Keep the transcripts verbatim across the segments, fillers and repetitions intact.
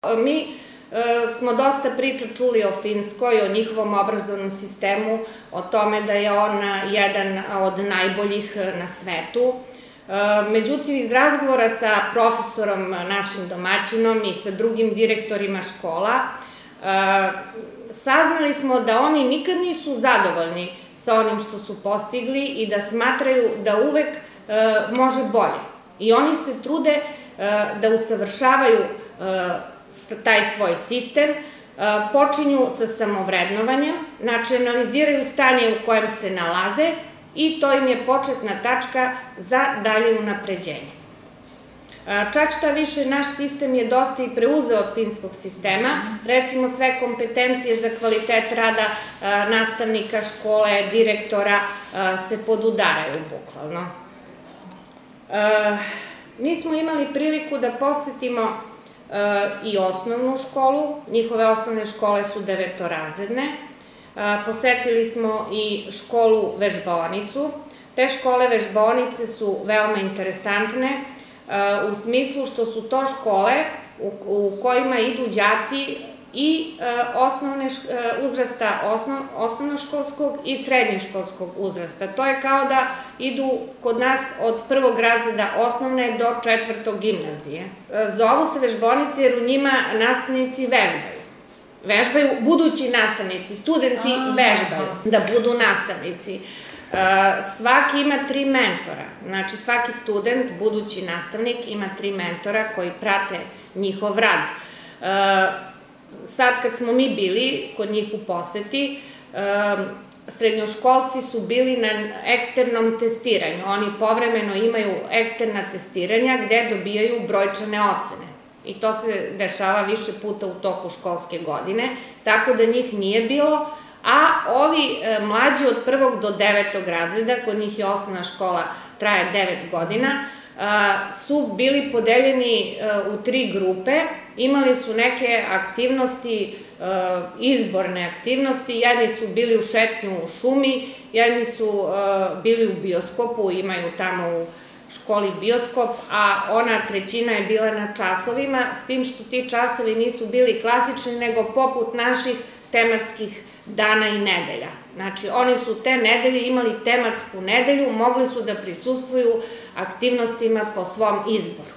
Mi smo dosta priča čuli o Finskoj, o njihovom obrazovnom sistemu, o tome da je on jedan od najboljih na svetu. Međutim, iz razgovora sa profesorom, našim domaćinom i sa drugim direktorima škola, saznali smo da oni nikad nisu zadovoljni sa onim što su postigli i da smatraju da uvek može bolje. I oni se trude da usavršavaju taj svoj sistem, počinju sa samovrednovanjem, znači analiziraju stanje u kojem se nalaze i to im je početna tačka za dalje unapređenje. Čak šta više, naš sistem je dosta i preuzeo od finskog sistema, recimo sve kompetencije za kvalitet rada nastavnika škole, direktora se podudaraju bukvalno. Mi smo imali priliku da posetimo i osnovnu školu, njihove osnovne škole su devetorazredne, posetili smo i školu vežbaonicu. Te škole vežbaonice su veoma interesantne u smislu što su to škole u kojima idu đaci i uzrasta osnovnoškolskog i srednjoškolskog uzrasta. To je kao da idu kod nas od prvog razreda osnovne do četvrtog gimnazije. Zovu se vežbaonice jer u njima nastavnici vežbaju. Vežbaju budući nastavnici, studenti vežbaju da budu nastavnici. Svaki ima tri mentora, znači svaki student, budući nastavnik, ima tri mentora koji prate njihov rad. Sad kad smo mi bili kod njih u poseti, srednjoškolci su bili na eksternom testiranju. Oni povremeno imaju eksterna testiranja gde dobijaju brojčane ocene. I to se dešava više puta u toku školske godine, tako da njih nije bilo. A ovi mlađi od prvog do devetog razreda, kod njih je osnovna škola, traje devet godina, su bili podeljeni u tri grupe, imali su neke aktivnosti, izborne aktivnosti, jedni su bili u šetnju u šumi, jedni su bili u bioskopu, imaju tamo u školi bioskop, a ona trećina je bila na časovima, s tim što ti časovi nisu bili klasični, nego poput naših tematskih dana i nedelja. Znači, oni su te nedelje imali tematsku nedelju, mogli su da prisustvuju aktivnostima po svom izboru.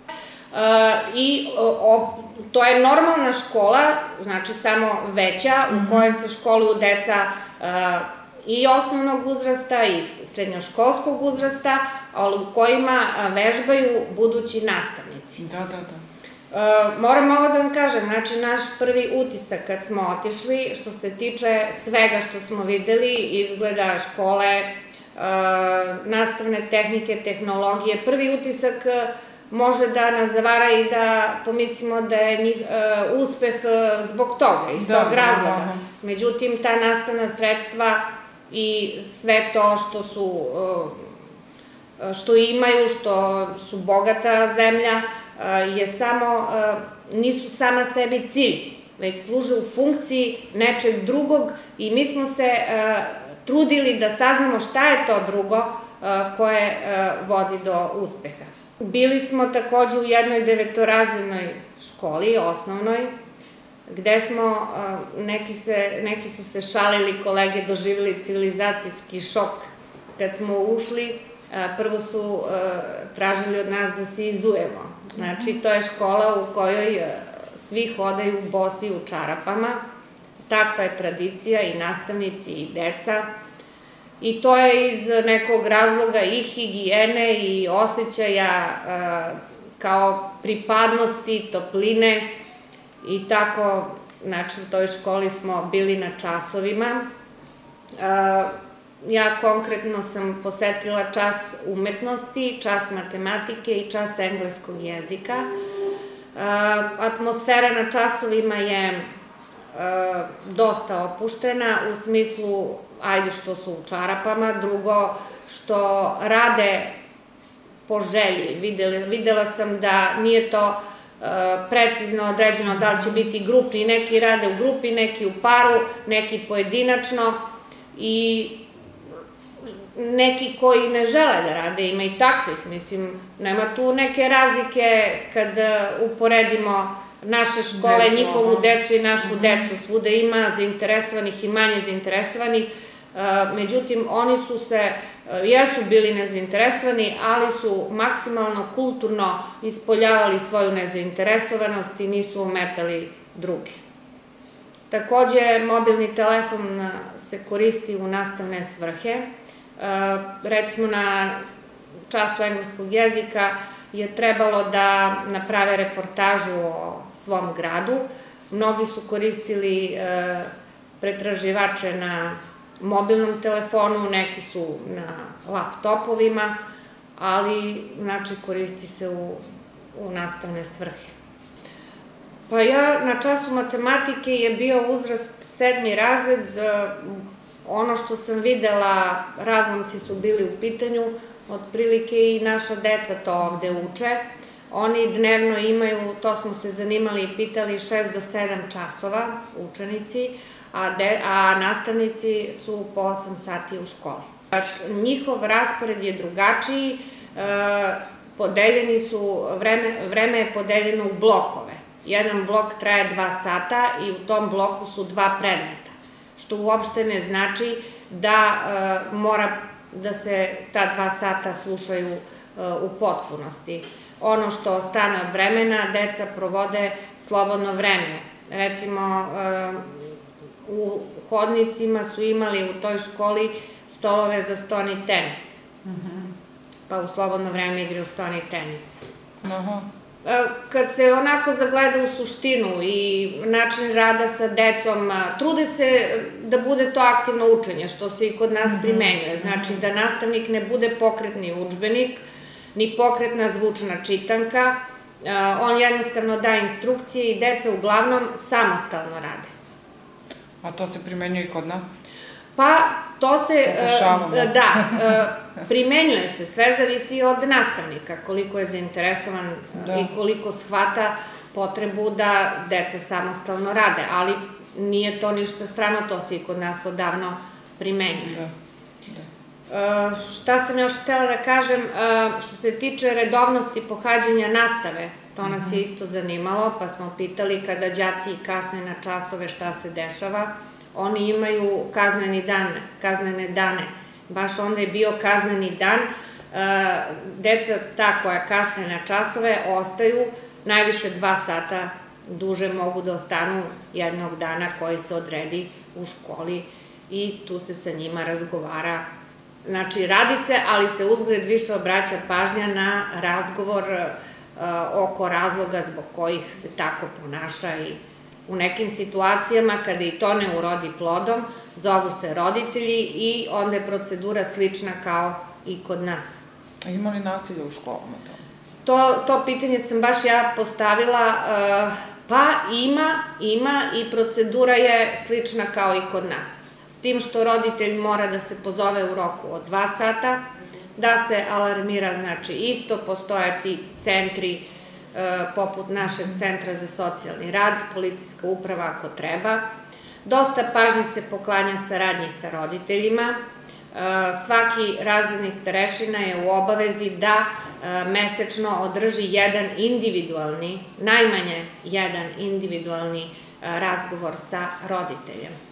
I to je normalna škola, znači samo veća, u kojoj se školuju deca i osnovnog uzrasta i srednjoškolskog uzrasta, ali u kojima vežbaju budući nastavnici. Da, da, da. Moram ovo da vam kažem, znači naš prvi utisak kad smo otišli, što se tiče svega što smo videli, izgleda škole, nastavne tehnike, tehnologije, prvi utisak može da nas zavara i da pomislimo da je uspeh zbog toga, iz tog razloga. Međutim, ta nastavna sredstva i sve to što su, što imaju, što su bogata zemlja, je samo, nisu sama sebi cilj, već služe u funkciji nečeg drugog i mi smo se trudili da saznamo šta je to drugo koje vodi do uspeha. Bili smo takođe u jednoj devetorazrednoj školi, osnovnoj, gde smo, neki su se šalili, kolege doživjeli civilizacijski šok. Kad smo ušli, prvo su tražili od nas da se izujemo. Znači, to je škola u kojoj svi hodaju bosi u čarapama. Takva je tradicija i nastavnici i deca. I to je iz nekog razloga i higijene i osjećaja kao pripadnosti, topline i tako, znači u toj školi smo bili na časovima. Ja konkretno sam posetila čas umetnosti, čas matematike i čas engleskog jezika. Atmosfera na časovima je dosta opuštena, u smislu, ajde što su u čarapama, drugo što rade po želji. Videla sam da nije to precizno određeno da li će biti grupni, neki rade u grupi, neki u paru, neki pojedinačno i neki koji ne žele da rade, ima i takvih, mislim, nema tu neke razlike kad uporedimo naše škole, njihovu decu i našu decu. Svuda ima zainteresovanih i manje zainteresovanih. Međutim, oni su se, jesu bili nezainteresovani, ali su maksimalno kulturno ispoljavali svoju nezainteresovanost i nisu ometali druge. Takođe, mobilni telefon se koristi u nastavne svrhe. Recimo, na času engleskog jezika je trebalo da naprave reportažu o svom gradu. Mnogi su koristili pretraživače na mobilnom telefonu, neki su na laptopovima, ali, znači, koristi se u nastavne svrhe. Pa ja, na času matematike je bio uzrast sedmi razred, ono što sam videla, razlomci su bili u pitanju, otprilike i naša deca to ovde uče. Oni dnevno imaju, to smo se zanimali i pitali, šest do sedam časova, učenici, a nastavnici su po osam sati u školi. Njihov raspored je drugačiji, podeljeni su, vreme je podeljeno u blokove. Jedan blok traje dva sata i u tom bloku su dva predmeta, što uopšte ne znači da mora da se ta dva sata slušaju u potpunosti. Ono što ostane od vremena, deca provode slobodno vreme. Recimo, u hodnicima su imali u toj školi stolove za stoni tenis. Pa u slobodno vreme igraju stoni tenis. Kad se onako zagleda u suštinu i način rada sa decom, trude se da bude to aktivno učenje, što se i kod nas primenjuje. Znači da nastavnik ne bude pokretni udžbenik, ni pokretna zvučna čitanka. On jednostavno daje instrukcije i deca uglavnom samostalno rade. A to se primenjuje i kod nas? Pa, to se, da, primenjuje se, sve zavisi od nastavnika, koliko je zainteresovan i koliko shvata potrebu da deca samostalno rade, ali nije to ništa strano, to se i kod nas odavno primenjuje. Šta sam još htela da kažem, što se tiče redovnosti pohađanja nastave, to nas je isto zanimalo, pa smo pitali kada đaci kasne na časove šta se dešava. Oni imaju kazneni dan, kaznene dane. Baš onda je bio kazneni dan. Deca, ta koja kasne na časove, ostaju najviše dva sata duže mogu da ostanu jednog dana koji se odredi u školi i tu se sa njima razgovara. Znači, radi se, ali se uzgled više obraća pažnja na razgovor oko razloga zbog kojih se tako ponaša i u nekim situacijama, kada i to ne urodi plodom, zovu se roditelji i onda je procedura slična kao i kod nas. A ima li nasilja u školama tamo? To pitanje sam baš ja postavila, pa ima, ima i procedura je slična kao i kod nas. S tim što roditelj mora da se pozove u roku od dva sata, da se alarmira, znači isto postoje ti centri poput našeg centra za socijalni rad, policijska uprava ako treba. Dosta pažnje se poklanja saradnji sa roditeljima. Svaki razredni starešina je u obavezi da mesečno održi jedan individualni, najmanje jedan individualni razgovor sa roditeljem.